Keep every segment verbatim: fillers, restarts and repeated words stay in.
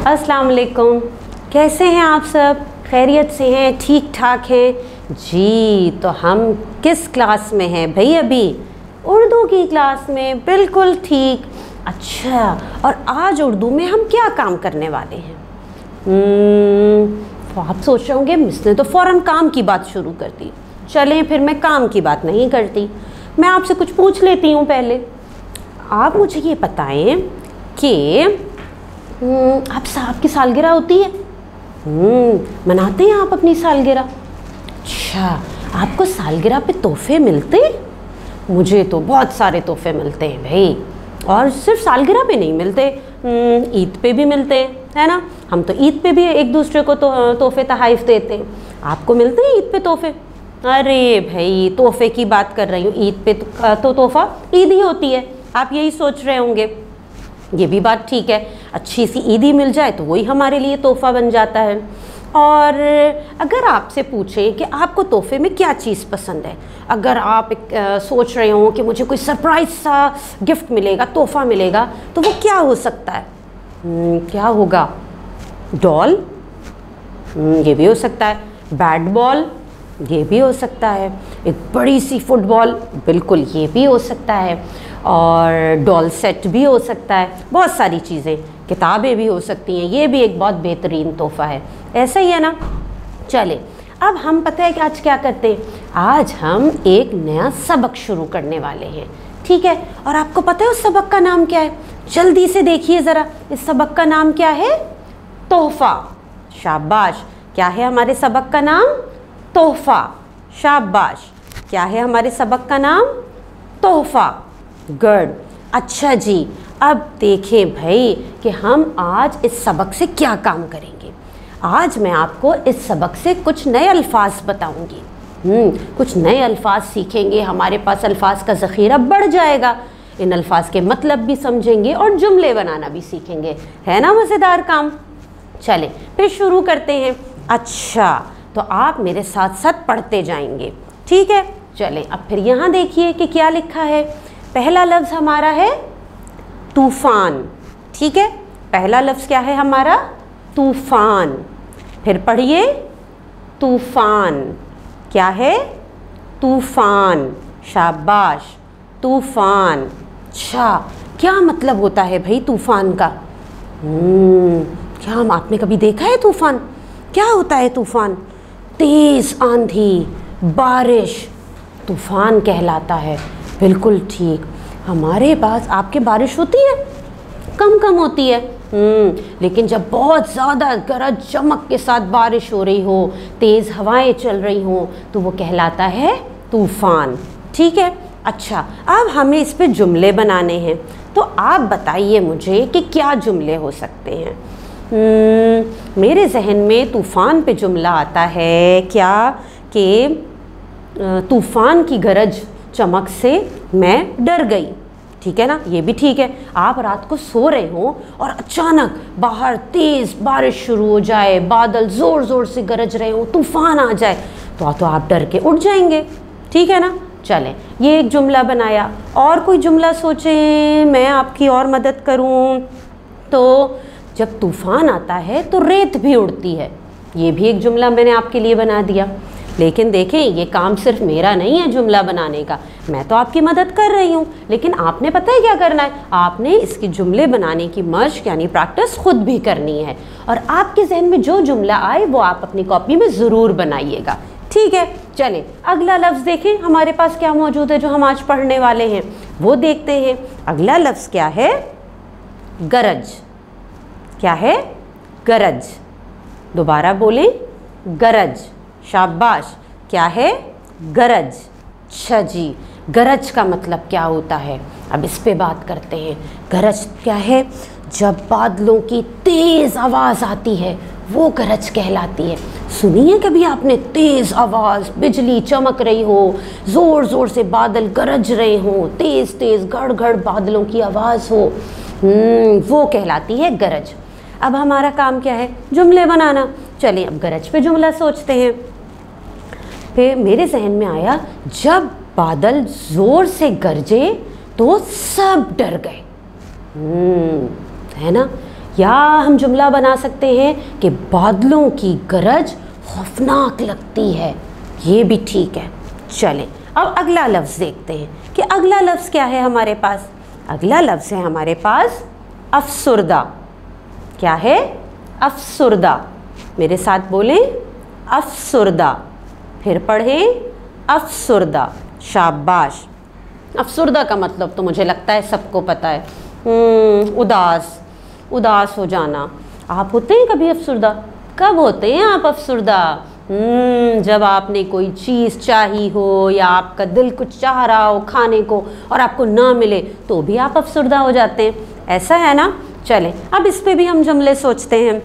अस्सलाम वालेकुम। कैसे हैं आप सब? खैरियत से हैं? ठीक ठाक हैं जी। तो हम किस क्लास में हैं भाई? अभी उर्दू की क्लास में। बिल्कुल ठीक। अच्छा, और आज उर्दू में हम क्या काम करने वाले हैं? तो आप सोच रहे होंगे मिस ने तो फ़ौरन काम की बात शुरू कर दी। चलें फिर मैं काम की बात नहीं करती, मैं आपसे कुछ पूछ लेती हूँ। पहले आप मुझे ये बताएं कि आप साहब की सालगिरह होती है, मनाते हैं आप अपनी सालगिरह? अच्छा, आपको सालगिरह पे तोहफे मिलते? मुझे तो बहुत सारे तोहफे मिलते हैं भाई, और सिर्फ सालगिरह पे नहीं मिलते, ईद पे भी मिलते हैं, है ना। हम तो ईद पे भी एक दूसरे को तो तोहफे तहाइफ देते हैं। आपको मिलते हैं ईद पे तोहफे? अरे भाई, तोहफे की बात कर रही हूँ, ईद पे तो तोहफा ईद ही होती है। आप यही सोच रहे होंगे, ये भी बात ठीक है, अच्छी सी ईदी मिल जाए तो वही हमारे लिए तोहफा बन जाता है। और अगर आपसे पूछें कि आपको तोहफे में क्या चीज़ पसंद है, अगर आप एक, आ, सोच रहे हो कि मुझे कोई सरप्राइज सा गिफ्ट मिलेगा, तोहफा मिलेगा, तो वो क्या हो सकता है? क्या होगा? डॉल, ये भी हो सकता है। बैट बॉल, ये भी हो सकता है। एक बड़ी सी फुटबॉल, बिल्कुल ये भी हो सकता है। और डॉल सेट भी हो सकता है। बहुत सारी चीज़ें, किताबें भी हो सकती हैं। ये भी एक बहुत बेहतरीन तोहफ़ा है, ऐसा ही है ना। चले, अब हम पता है कि आज क्या करते हैं? आज हम एक नया सबक शुरू करने वाले हैं, ठीक है। और आपको पता है उस सबक का नाम क्या है? जल्दी से देखिए ज़रा, इस सबक का नाम क्या है? तोहफ़ा। शाबाश। क्या है हमारे सबक का नाम? तोहफ़ा। शाबाश। क्या है हमारे सबक का नाम? तोहफ़ा। गुड। अच्छा जी, अब देखें भाई कि हम आज इस सबक से क्या काम करेंगे। आज मैं आपको इस सबक से कुछ नए अल्फाज बताऊंगी। हम्म कुछ नए अल्फाज सीखेंगे, हमारे पास अल्फाज का ज़ख़ीरा बढ़ जाएगा। इन अल्फाज के मतलब भी समझेंगे और जुमले बनाना भी सीखेंगे, है ना मज़ेदार काम। चलें फिर शुरू करते हैं। अच्छा, तो आप मेरे साथ साथ पढ़ते जाएंगे, ठीक है। चलें, अब फिर यहाँ देखिए कि क्या लिखा है। पहला लफ्ज़ हमारा है तूफ़ान, ठीक है। पहला लफ्ज़ क्या है हमारा? तूफ़ान। फिर पढ़िए, तूफ़ान। क्या है? तूफ़ान। शाबाश, तूफ़ान। अच्छा, क्या मतलब होता है भाई तूफ़ान का? क्या हम आपने कभी देखा है तूफ़ान? क्या होता है तूफ़ान? तेज़ आंधी, बारिश, तूफ़ान कहलाता है। बिल्कुल ठीक। हमारे पास आपके बारिश होती है? कम कम होती है, लेकिन जब बहुत ज़्यादा गरज चमक के साथ बारिश हो रही हो, तेज़ हवाएं चल रही हो, तो वो कहलाता है तूफ़ान, ठीक है। अच्छा, अब हमें इस पे जुमले बनाने हैं, तो आप बताइए मुझे कि क्या जुमले हो सकते हैं। hmm, मेरे जहन में तूफ़ान पे जुमला आता है क्या कि तूफ़ान की गरज चमक से मैं डर गई, ठीक है ना। ये भी ठीक है। आप रात को सो रहे हो और अचानक बाहर तेज़ बारिश शुरू हो जाए, बादल ज़ोर ज़ोर से गरज रहे हो, तूफ़ान आ जाए, तो तो आप डर के उठ जाएंगे, ठीक है ना। चलें, ये एक जुमला बनाया। और कोई जुमला सोचें, मैं आपकी और मदद करूं। तो जब तूफ़ान आता है तो रेत भी उड़ती है, ये भी एक जुमला मैंने आपके लिए बना दिया। लेकिन देखें, ये काम सिर्फ मेरा नहीं है जुमला बनाने का, मैं तो आपकी मदद कर रही हूँ, लेकिन आपने पता है क्या करना है? आपने इसकी जुमले बनाने की मश्क यानी प्रैक्टिस खुद भी करनी है। और आपके जहन में जो जुमला आए वो आप अपनी कॉपी में ज़रूर बनाइएगा, ठीक है। चलें, अगला लफ्ज़ देखें हमारे पास क्या मौजूद है जो हम आज पढ़ने वाले हैं, वो देखते हैं। अगला लफ्ज़ क्या है? गरज। क्या है? गरज। दोबारा बोलें, गरज। शाबाश। क्या है? गरज। अच्छा जी, गरज का मतलब क्या होता है? अब इस पे बात करते हैं। गरज क्या है? जब बादलों की तेज़ आवाज़ आती है वो गरज कहलाती है। सुनी है कभी आपने तेज़ आवाज़, बिजली चमक रही हो, ज़ोर ज़ोर से बादल गरज रहे हो, तेज़ तेज़ गड़ गड़ बादलों की आवाज़ हो, वो कहलाती है गरज। अब हमारा काम क्या है? जुमले बनाना। चलिए अब गरज पे जुमला सोचते हैं। फिर मेरे जहन में आया, जब बादल ज़ोर से गरजे तो सब डर गए, है ना। या हम जुमला बना सकते हैं कि बादलों की गरज खौफनाक लगती है, ये भी ठीक है। चलें अब अगला लफ्ज़ देखते हैं कि अगला लफ्ज़ क्या है हमारे पास। अगला लफ्ज़ है हमारे पास अफसुर्दा। क्या है? अफसुर्दा। मेरे साथ बोलें, अफसुर्दा। फिर पढ़ें, अफसुर्दा। शाबाश। अफसुर्दा का मतलब तो मुझे लगता है सबको पता है, उदास, उदास हो जाना। आप होते हैं कभी अफसुर्दा? कब होते हैं आप अफसुर्दा? जब आपने कोई चीज़ चाही हो या आपका दिल कुछ चाह रहा हो खाने को और आपको ना मिले तो भी आप अफसुर्दा हो जाते हैं, ऐसा है ना। चलें अब इस पे भी हम जुमले सोचते हैं।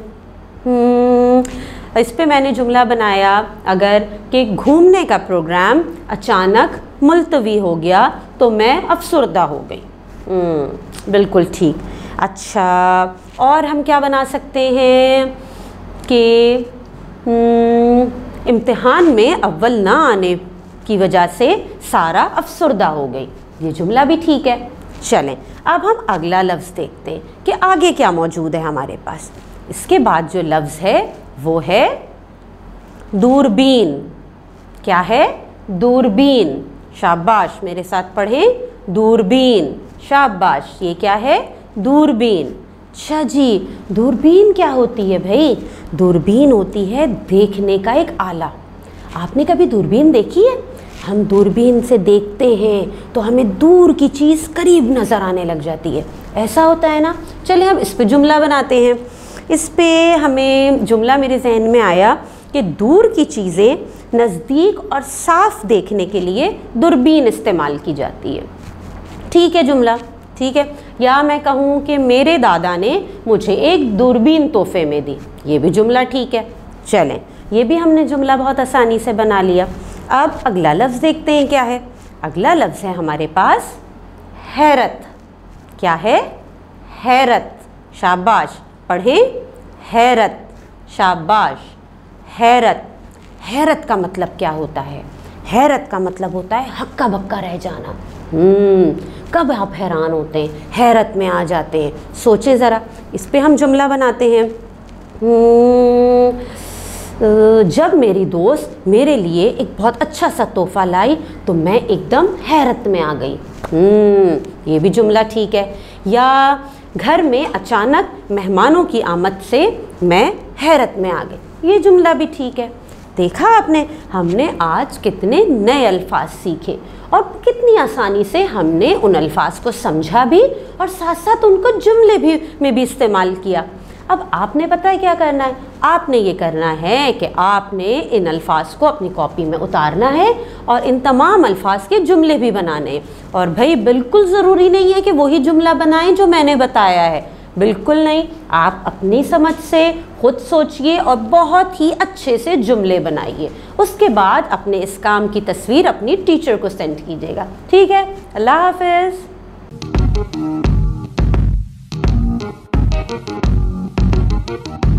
इस पे मैंने जुमला बनाया अगर कि घूमने का प्रोग्राम अचानक मुलतवी हो गया तो मैं अफसुर्दा हो गई। बिल्कुल ठीक। अच्छा, और हम क्या बना सकते हैं कि इम्तिहान में अव्वल ना आने की वजह से सारा अफसुर्दा हो गई। ये जुमला भी ठीक है। चलें अब हम अगला लफ्ज़ देखते हैं कि आगे क्या मौजूद है हमारे पास। इसके बाद जो लफ्ज़ है वो है दूरबीन। क्या है? दूरबीन। शाबाश, मेरे साथ पढ़ें, दूरबीन। शाबाश, ये क्या है? दूरबीन। अच्छा जी, दूरबीन क्या होती है भाई? दूरबीन होती है देखने का एक आला। आपने कभी दूरबीन देखी है? हम दूरबीन से देखते हैं तो हमें दूर की चीज़ करीब नज़र आने लग जाती है, ऐसा होता है ना। चलिए अब इस पे जुमला बनाते हैं। इस पे हमें जुमला मेरे जहन में आया कि दूर की चीज़ें नज़दीक और साफ देखने के लिए दूरबीन इस्तेमाल की जाती है। ठीक है जुमला, ठीक है। या मैं कहूँ कि मेरे दादा ने मुझे एक दूरबीन तोहफे में दी, ये भी जुमला ठीक है। चलें, ये भी हमने जुमला बहुत आसानी से बना लिया। अब अगला लफ्ज़ देखते हैं क्या है। अगला लफ्ज़ है हमारे पास हैरत। क्या है? हैरत। शाबाश, पढ़ें, हैरत। शाबाश, हैरत। हैरत का मतलब क्या होता है? हैरत का मतलब होता है हक्का बक्का रह जाना। हम्म कब आप हैरान होते हैं, हैरत में आ जाते हैं? सोचें ज़रा। इस पे हम जुमला बनाते हैं। जब मेरी दोस्त मेरे लिए एक बहुत अच्छा सा तोहफ़ा लाई तो मैं एकदम हैरत में आ गई। हम्म ये भी जुमला ठीक है। या घर में अचानक मेहमानों की आमद से मैं हैरत में आ गई, ये जुमला भी ठीक है। देखा आपने, हमने आज कितने नए अल्फाज सीखे और कितनी आसानी से हमने उन अल्फाज को समझा भी और साथ साथ उनको जुमले भी में भी इस्तेमाल किया। अब आपने पता है क्या करना है? आपने ये करना है कि आपने इन अल्फाज को अपनी कॉपी में उतारना है और इन तमाम अल्फाज के जुमले भी बनाने हैं। और भाई बिल्कुल ज़रूरी नहीं है कि वही जुमला बनाएं जो मैंने बताया है, बिल्कुल नहीं। आप अपनी समझ से खुद सोचिए और बहुत ही अच्छे से जुमले बनाइए। उसके बाद अपने इस काम की तस्वीर अपनी टीचर को सेंड कीजिएगा। ठीक है, अल्लाह हाफ़िज़। Thank you.